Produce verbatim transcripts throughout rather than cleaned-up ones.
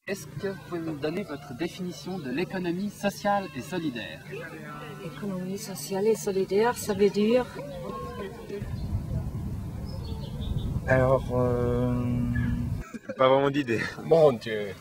Est-ce que vous pouvez nous donner votre définition de l'économie sociale et solidaire? Économie sociale et solidaire, ça veut dire... Alors, euh... pas vraiment d'idée. Mon Dieu.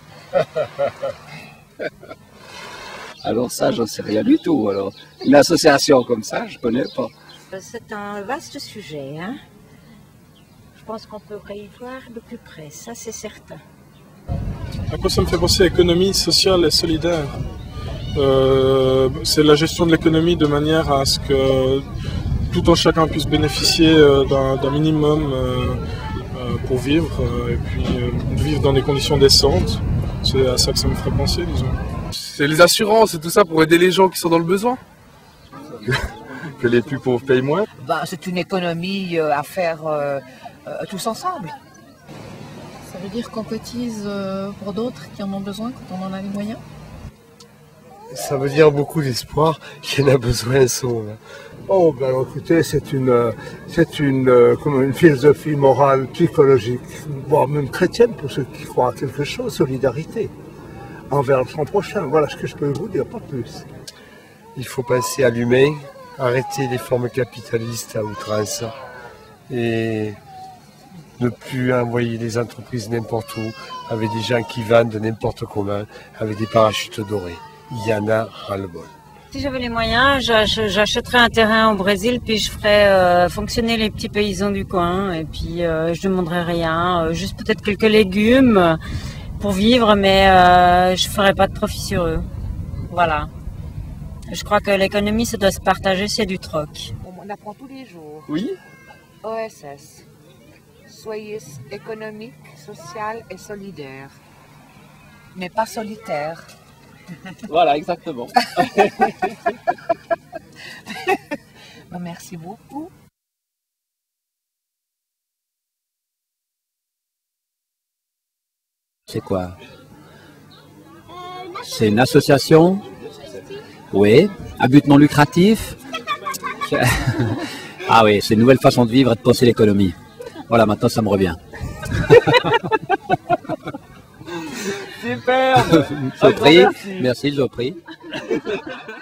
Alors ça, j'en sais rien du tout. Alors, une association comme ça, je connais pas. C'est un vaste sujet, hein. Je pense qu'on pourrait y voir de plus près, ça c'est certain. À quoi ça me fait penser économie sociale et solidaire? euh, C'est la gestion de l'économie de manière à ce que tout un chacun puisse bénéficier d'un minimum euh, pour vivre euh, et puis euh, vivre dans des conditions décentes. C'est à ça que ça me ferait penser, disons. C'est les assurances et tout ça pour aider les gens qui sont dans le besoin. Que les plus pauvres payent moins. Ben, c'est une économie euh, à faire euh, euh, tous ensemble. Ça veut dire qu'on cotise euh, pour d'autres qui en ont besoin quand on en a les moyens? Ça veut dire beaucoup d'espoir, qui en a besoin sauve. Oh, ben alors, écoutez, c'est une, c'est une, euh, comme une philosophie morale, psychologique, voire même chrétienne pour ceux qui croient à quelque chose, solidarité envers son prochain. Voilà ce que je peux vous dire, pas plus. Il faut penser à l'humain, arrêter les formes capitalistes à outrance et ne plus envoyer les entreprises n'importe où avec des gens qui vendent n'importe comment, avec des parachutes dorés. Il y en a ras-le-bol. Si j'avais les moyens, j'achèterais un terrain au Brésil, puis je ferais euh, fonctionner les petits paysans du coin, et puis euh, je ne demanderais rien, euh, juste peut-être quelques légumes pour vivre, mais euh, je ne ferais pas de profit sur eux. Voilà. Je crois que l'économie, ça doit se partager, c'est du troc. On apprend tous les jours. Oui. O S S. Soyez économique, social et solidaire. Mais pas solitaire. Voilà, exactement. Ben, merci beaucoup. C'est quoi? C'est une association? Oui. À but non lucratif? Ah oui, c'est une nouvelle façon de vivre et de penser l'économie. Voilà, maintenant ça me revient. Super. Je vous prie. Merci, je vous prie.